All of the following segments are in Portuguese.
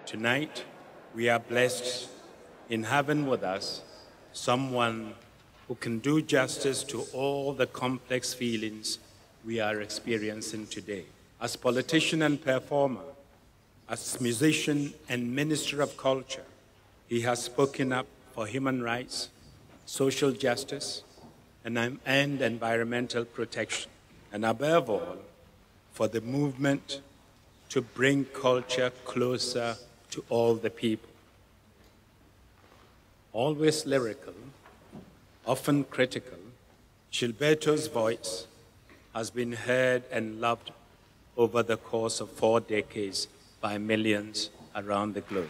Tonight, we are blessed in having with us someone who can do justice to all the complex feelings we are experiencing today. As politician and performer, as musician and minister of culture, he has spoken up for human rights, social justice, and environmental protection, and above all, for the movement to bring culture closer to all the people. Always lyrical, often critical, Gilberto's voice has been heard and loved over the course of 4 decades by millions around the globe.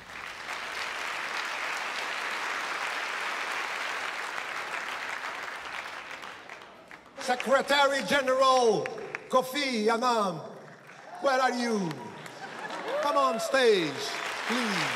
Secretary General Kofi Annan, where are you? Come on stage, please.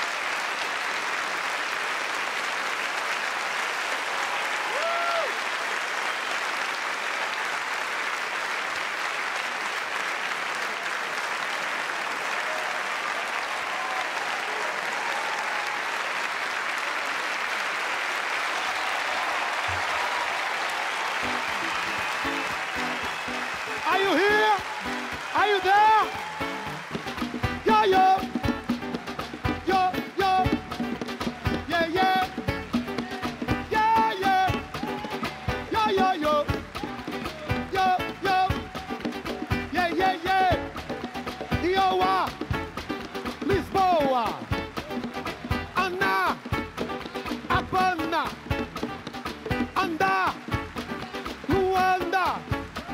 Are you here? Are you there? Yo, yo. Yo, yo. Yeah, yeah. Yeah, yeah. Yo, yo, yo. Yo, yo. Yeah, yeah, yeah. Iowa. Lisboa. Anna. Havana. Anda. Luanda.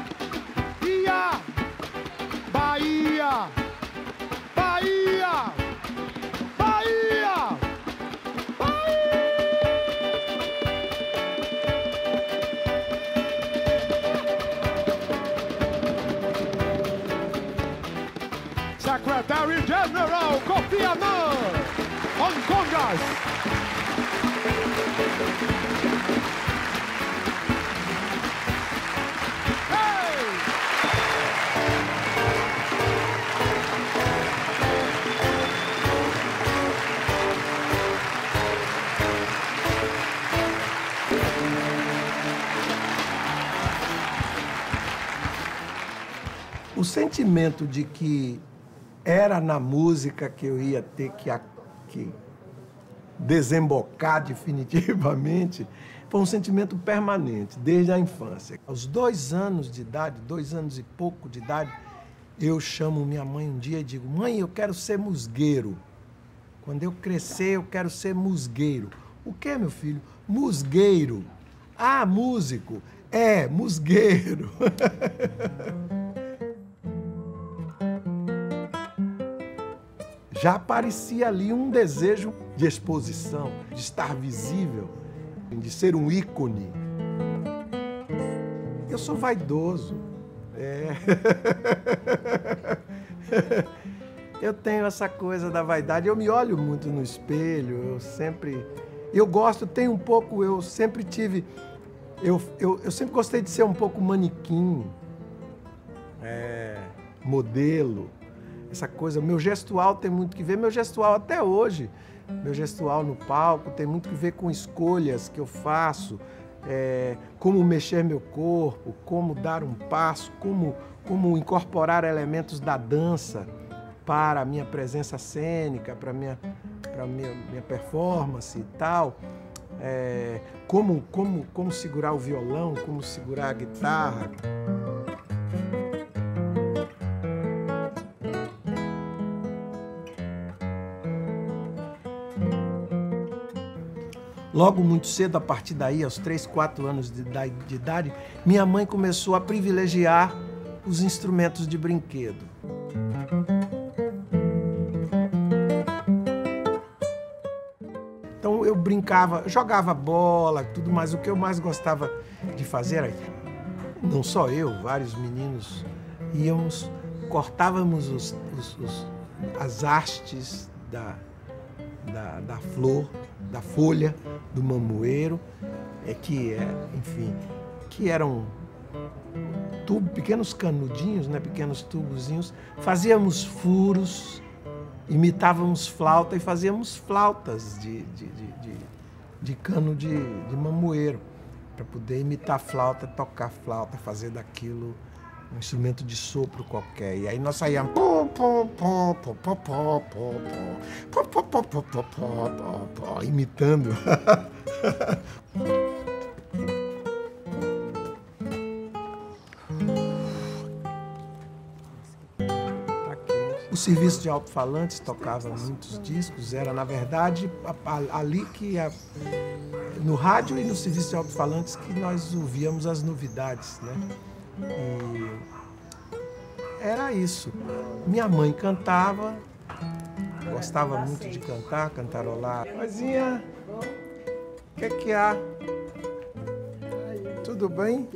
Bahia, Bahia, Bahia, Secretary General Kofi Annan on Congress. O sentimento de que era na música que eu ia ter que desembocar definitivamente foi um sentimento permanente, desde a infância. Aos 2 anos de idade, 2 anos e pouco de idade, eu chamo minha mãe um dia e digo: mãe, eu quero ser musgueiro. Quando eu crescer, eu quero ser musgueiro. O que, meu filho? Musgueiro. Ah, músico. É, musgueiro. Já aparecia ali um desejo de exposição, de estar visível, de ser um ícone. Eu sou vaidoso. Eu tenho essa coisa da vaidade. Eu me olho muito no espelho, eu gosto, tenho um pouco, eu sempre tive... Eu sempre gostei de ser um pouco manequim, modelo. Essa coisa, meu gestual tem muito que ver, meu gestual até hoje, meu gestual no palco tem muito que ver com escolhas que eu faço, como mexer meu corpo, como dar um passo, como incorporar elementos da dança para a minha presença cênica, para a minha performance e tal, como segurar o violão, como segurar a guitarra. Logo muito cedo, a partir daí, aos 3, 4 anos de idade, minha mãe começou a privilegiar os instrumentos de brinquedo. Então eu brincava, jogava bola, tudo mais. O que eu mais gostava de fazer era, não só eu, vários meninos, cortávamos as hastes da flor, da folha do mamoeiro, que eram pequenos canudinhos, né, pequenos tubozinhos. Fazíamos furos imitávamos flauta e fazíamos flautas de cano de mamoeiro, para poder imitar flauta, tocar flauta, fazer daquilo um instrumento de sopro qualquer. E aí nós saíamos imitando. O serviço de alto-falantes tocava muitos discos, era, na verdade, ali que, no rádio e no serviço de alto-falantes, que nós ouvíamos as novidades, né? E era isso. Minha mãe cantava, gostava muito de cantar, cantarolar. Mãezinha, o que há? Tudo bem?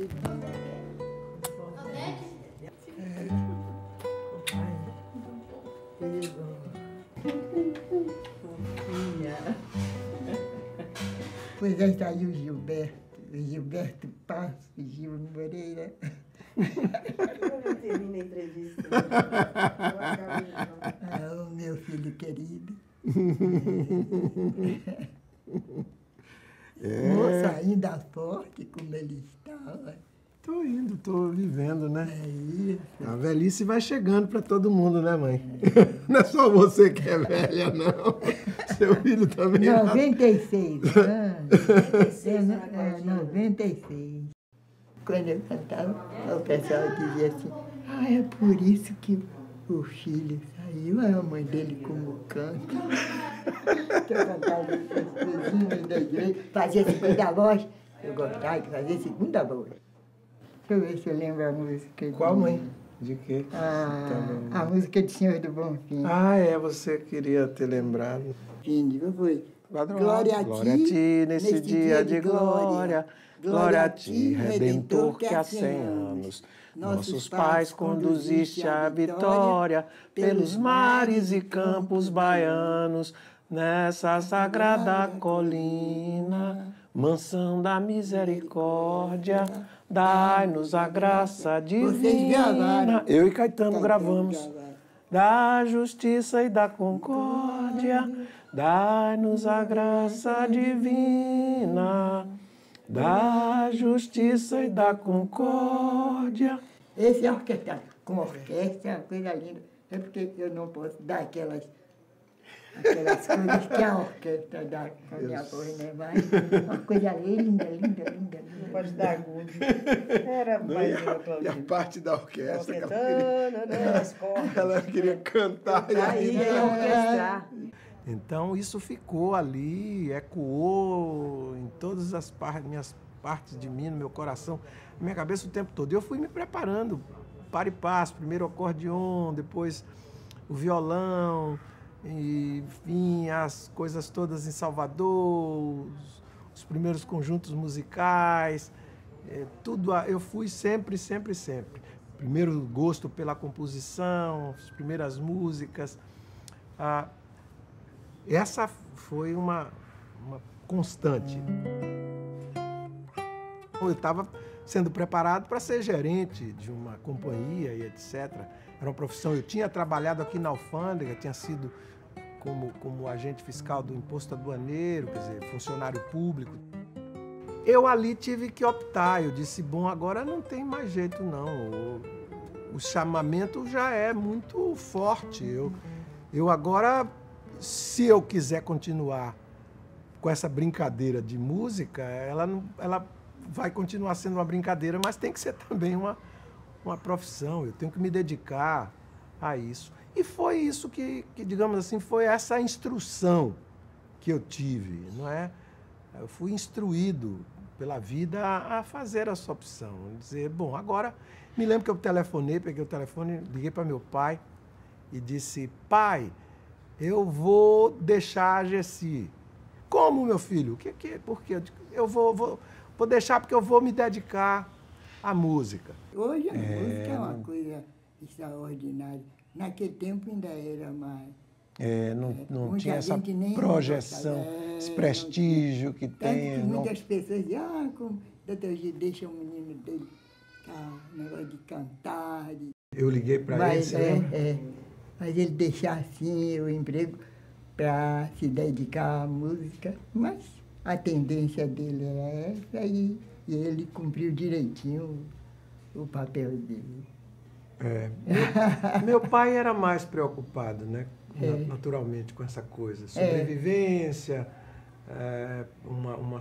Pois aí saiu o Gilberto Passos, Gil Moreira. Eu não termino a entrevista. O meu filho querido. Moça ainda forte como ele estava. Tô indo, tô vivendo, né? É isso. A velhice vai chegando para todo mundo, né, mãe? Não é só você que é velha, não. Seu filho também. 96 anos. 96. Quando eu cantava, o pessoal dizia assim, é por isso que o filho saiu, a mãe dele como canta. Eu cantava as coisinhas da igreja, fazia segunda voz. Eu gostava de fazer segunda voz. Deixa eu ver se eu lembro a música. Qual, mãe? De quê? A música de Senhor do Bonfim. Você queria ter lembrado. Foi. Glória a ti, nesse dia de glória. Glória a ti, Redentor, que há 100 anos nossos pais conduziste à vitória pelos mares e campos baianos, nessa sagrada colina, mansão da misericórdia. Dai-nos a graça divina. Eu e Caetano gravamos. Da justiça e da concórdia. Dai-nos a graça divina. Da justiça e da concórdia. Esse é orquestra, com orquestra, é uma coisa linda. É porque eu não posso dar aquelas coisas que a orquestra dá com a minha voz, né? Mas uma coisa linda. Não pode dar agudo. Era mais E a parte da orquestra, cantando, ela queria cantar. Aí ia orquestrar. Então isso ficou ali, ecoou em todas as minhas partes de mim, no meu coração, na minha cabeça o tempo todo. Eu fui me preparando, par e passo, primeiro o acordeon, depois o violão, e, enfim, as coisas todas em Salvador, os primeiros conjuntos musicais, tudo. Eu fui sempre. Primeiro gosto pela composição, as primeiras músicas. Essa foi uma constante. Eu estava sendo preparado para ser gerente de uma companhia e etc. Era uma profissão. Eu tinha trabalhado aqui na alfândega, tinha sido como agente fiscal do imposto aduaneiro, quer dizer, funcionário público. Eu ali tive que optar. Eu disse, bom, agora não tem mais jeito, não. O chamamento já é muito forte. Eu agora, se eu quiser continuar com essa brincadeira de música, ela vai continuar sendo uma brincadeira, mas tem que ser também uma profissão. Eu tenho que me dedicar a isso. E foi isso que, digamos assim, foi essa instrução que eu tive, não é? Eu fui instruído pela vida a fazer essa opção. Dizer, bom, agora... Me lembro que eu telefonei, peguei o telefone, liguei para meu pai e disse, pai, eu vou deixar a Gessi. Como, meu filho? Por quê? Eu vou deixar porque eu vou me dedicar à música. Hoje a música é uma coisa extraordinária. Naquele tempo ainda era mais... Não tinha essa projeção, esse prestígio que tem. Muitas pessoas dizem, como Dr. Gil deixa o menino dele, negócio de cantar. Eu liguei para ele, você lembra? Mas ele deixar assim o emprego para se dedicar à música. Mas a tendência dele era essa e ele cumpriu direitinho o papel dele. Meu pai era mais preocupado, né? É. Naturalmente, com essa coisa. Sobrevivência, uma